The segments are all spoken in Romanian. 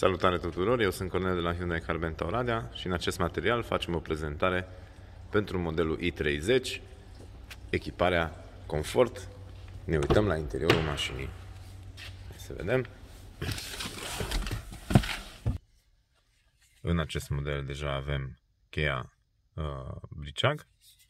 Salutare tuturor, eu sunt Cornel de la Hyundai Car Benta Oradea și în acest material facem o prezentare pentru modelul i30, echiparea confort. Ne uităm la interiorul mașinii. Hai să vedem. În acest model deja avem cheia briceag,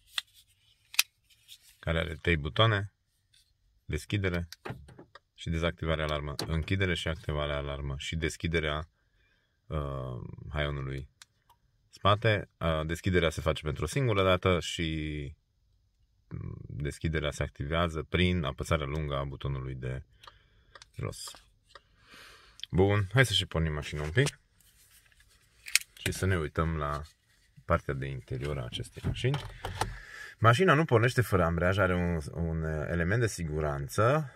care are 3 butoane: deschidere și dezactivarea alarmă, închidere și activarea alarmă și deschiderea haionului spate. Deschiderea se face pentru o singură dată și deschiderea se activează prin apăsarea lungă a butonului de jos. Bun, hai să și pornim mașina un pic și să ne uităm la partea de interior a acestei mașini. Mașina nu pornește fără ambreiaj, are un element de siguranță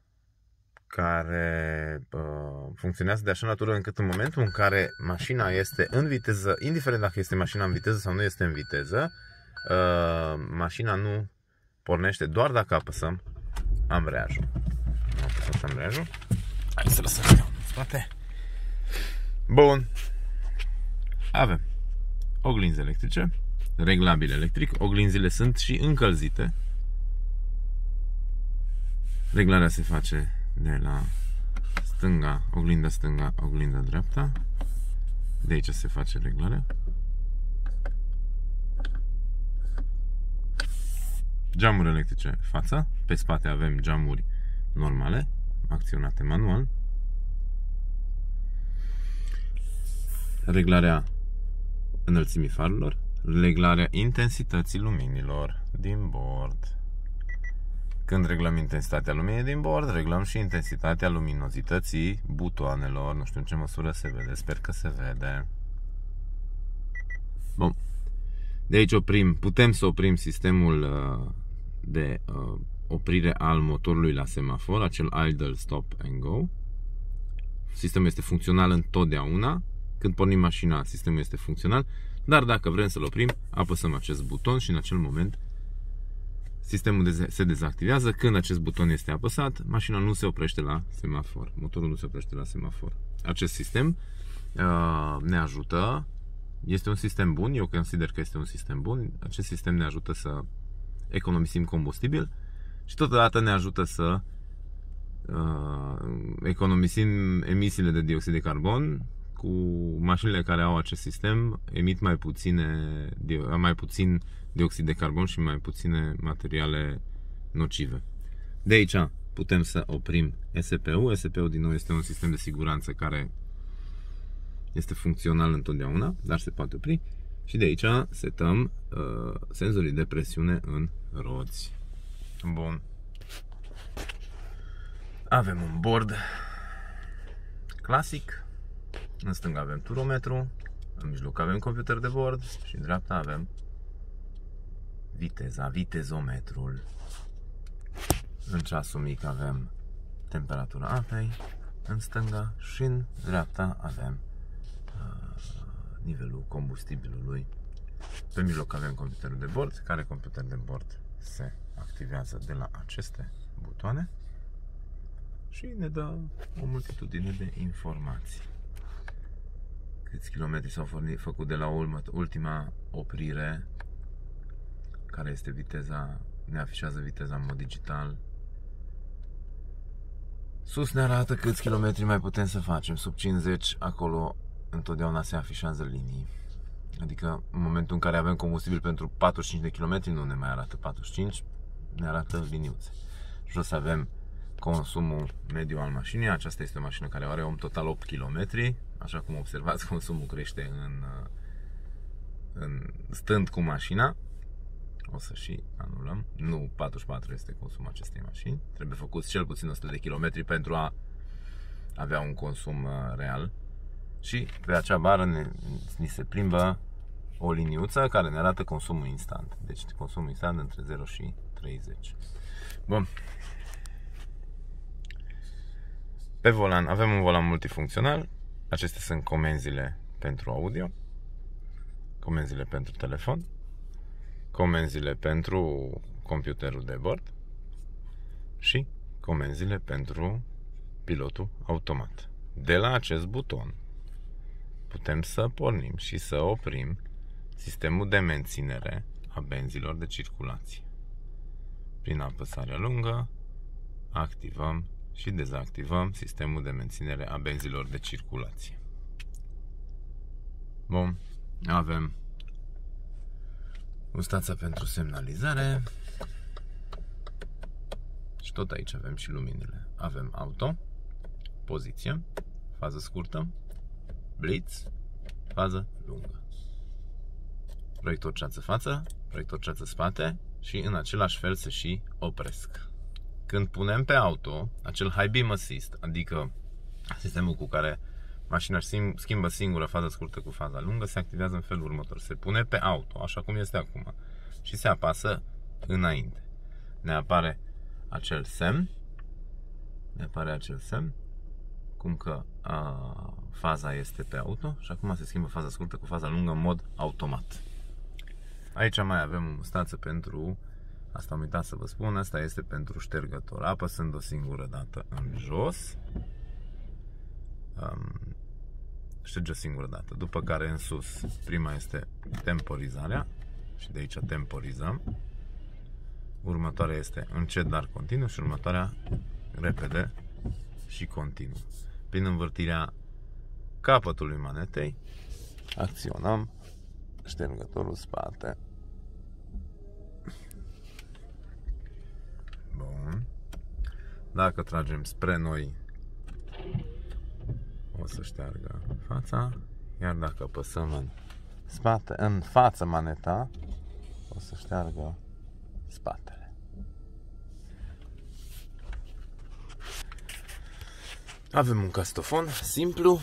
care funcționează de așa natură încât în momentul în care mașina este în viteză, indiferent dacă este mașina în viteză sau nu este în viteză, mașina nu pornește doar dacă apăsăm ambreiajul. Am apăsat ambreiajul. Hai să lăsăm în spate. Bun. Avem oglinzi electrice, reglabile electric. Oglinzile sunt și încălzite. Reglarea se face de la stânga, oglinda dreapta. De aici se face reglarea. Geamuri electrice fața. Pe spate avem geamuri normale, acționate manual. Reglarea înălțimii farurilor. Reglarea intensității luminilor din bord. Când reglăm intensitatea luminii din bord, reglăm și intensitatea luminozității butoanelor. Nu știu în ce măsură se vede, sper că se vede. Bun. De aici putem să oprim sistemul de oprire al motorului la semafor, acel idle, stop and go. Sistemul este funcțional întotdeauna. Când pornim mașina, sistemul este funcțional, dar dacă vrem să-l oprim, apăsăm acest buton și în acel moment sistemul se dezactivează. Când acest buton este apăsat, mașina nu se oprește la semafor, motorul nu se oprește la semafor. Acest sistem ne ajută, este un sistem bun, eu consider că este un sistem bun. Acest sistem ne ajută să economisim combustibil și totodată ne ajută să economisim emisiile de dioxid de carbon. Cu mașinile care au acest sistem emit mai puțin dioxid de carbon și mai puține materiale nocive. De aici putem să oprim ESP-ul. ESP-ul din nou este un sistem de siguranță care este funcțional întotdeauna, dar se poate opri. Și de aici setăm senzorii de presiune în roți. Bun. Avem un bord clasic. În stânga avem turometru, în mijloc avem computer de bord și în dreapta avem vitezometrul. În ceasul mic avem temperatura apei, în stânga și în dreapta avem nivelul combustibilului. Pe mijloc avem computerul de bord, care computer de bord se activează de la aceste butoane și ne dă o multitudine de informații. Câți kilometri s-au făcut de la ultima oprire, care este viteza, ne afișează viteza în mod digital. Sus ne arată câți kilometri mai putem să facem, sub 50, acolo întotdeauna se afișează linii. Adică în momentul în care avem combustibil pentru 45 de kilometri, nu ne mai arată 45, ne arată liniuțe. Jos avem consumul mediu al mașinii. Aceasta este o mașină care are în total 8 km. Așa cum observați, consumul crește stând cu mașina. O să și anulăm. Nu 44 este consumul acestei mașini. Trebuie făcut cel puțin 100 de km pentru a avea un consum real. Și pe acea bară ni se plimbă o liniuță care ne arată consumul instant. Deci consumul instant între 0 și 30. Bun. Pe volan avem un volan multifuncțional. Acestea sunt comenzile pentru audio, comenzile pentru telefon, comenzile pentru computerul de bord și comenzile pentru pilotul automat. De la acest buton putem să pornim și să oprim sistemul de menținere a benzilor de circulație. Prin apăsarea lungă activăm și dezactivăm sistemul de menținere a benzilor de circulație. Bun, avem mustața pentru semnalizare și tot aici avem și luminile. Avem auto, poziție, fază scurtă, blitz, fază lungă, proiector ceață-față, proiector ceață-spate și în același fel se și opresc. Când punem pe auto acel High Beam Assist, adică sistemul cu care mașina schimbă singură faza scurtă cu faza lungă, se activează în felul următor. Se pune pe auto, așa cum este acum, și se apasă înainte. Ne apare acel semn, cum că faza este pe auto și acum se schimbă faza scurtă cu faza lungă în mod automat. Aici mai avem o mustață pentru, asta am uitat să vă spun, asta este pentru ștergător. Apăsând o singură dată în jos, șterge o singură dată, după care în sus. Prima este temporizarea și de aici temporizăm. Următoarea este încet, dar continuu și următoarea repede și continuu. Prin învârtirea capătului manetei acționăm ștergătorul spate. Bun. Dacă tragem spre noi, o să șteargă fața, iar dacă apăsăm în spate, în față maneta, o să șteargă spatele. Avem un castofon simplu.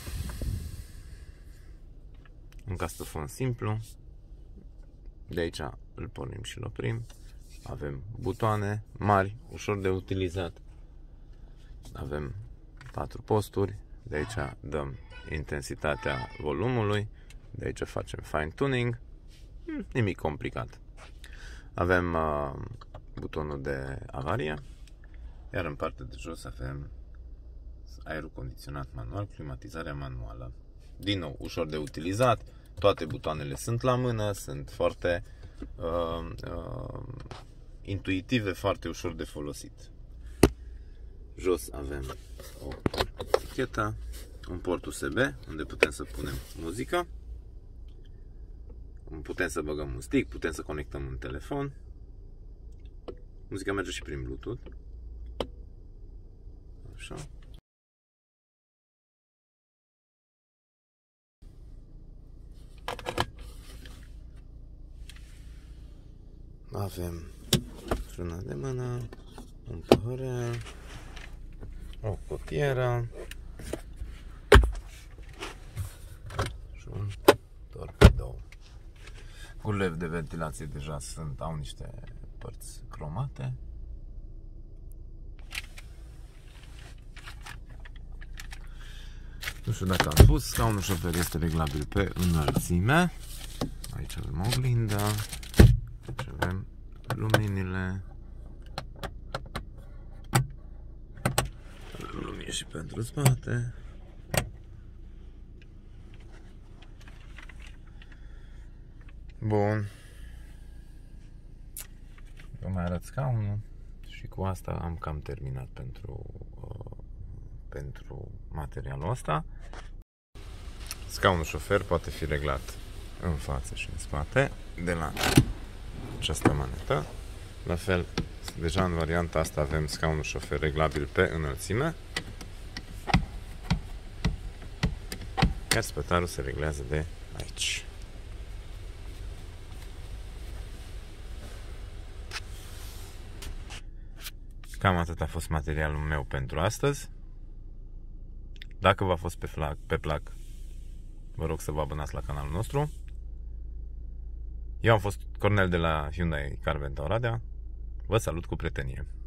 De aici îl pornim și îl oprim. Avem butoane mari, ușor de utilizat. Avem 4 posturi. De aici dăm intensitatea volumului. De aici facem fine tuning. Nimic complicat. Avem butonul de avarie. Iar în partea de jos avem aerul condiționat manual, climatizarea manuală. Din nou, ușor de utilizat. Toate butoanele sunt la mână, sunt foarte intuitive, foarte ușor de folosit. Jos avem o etichetă, un port USB unde putem să punem muzica, putem să băgăm un stick, putem să conectăm un telefon. Muzica merge și prin Bluetooth. Așa. Avem frâna de mână, un păhărel, o cutieră și un torpedou. Gurile de ventilație deja au niște părți cromate. Nu știu dacă am spus, scaunul șofer este reglabil pe înălțime. Aici avem oglinda. Aici avem luminile. Avem lumini și pentru spate. Bun. Vă mai arăt scaunul și cu asta am cam terminat pentru materialul ăsta. Scaunul șofer poate fi reglat în față și în spate de la această manetă. La fel, deja în varianta asta avem scaunul șofer reglabil pe înălțime, iar spătarul se reglează de aici. Cam atât a fost materialul meu pentru astăzi. Dacă v-a fost pe plac, vă rog să vă abonați la canalul nostru. Eu am fost Cornel de la Hyundai Car Rental Oradea. Vă salut cu prietenie!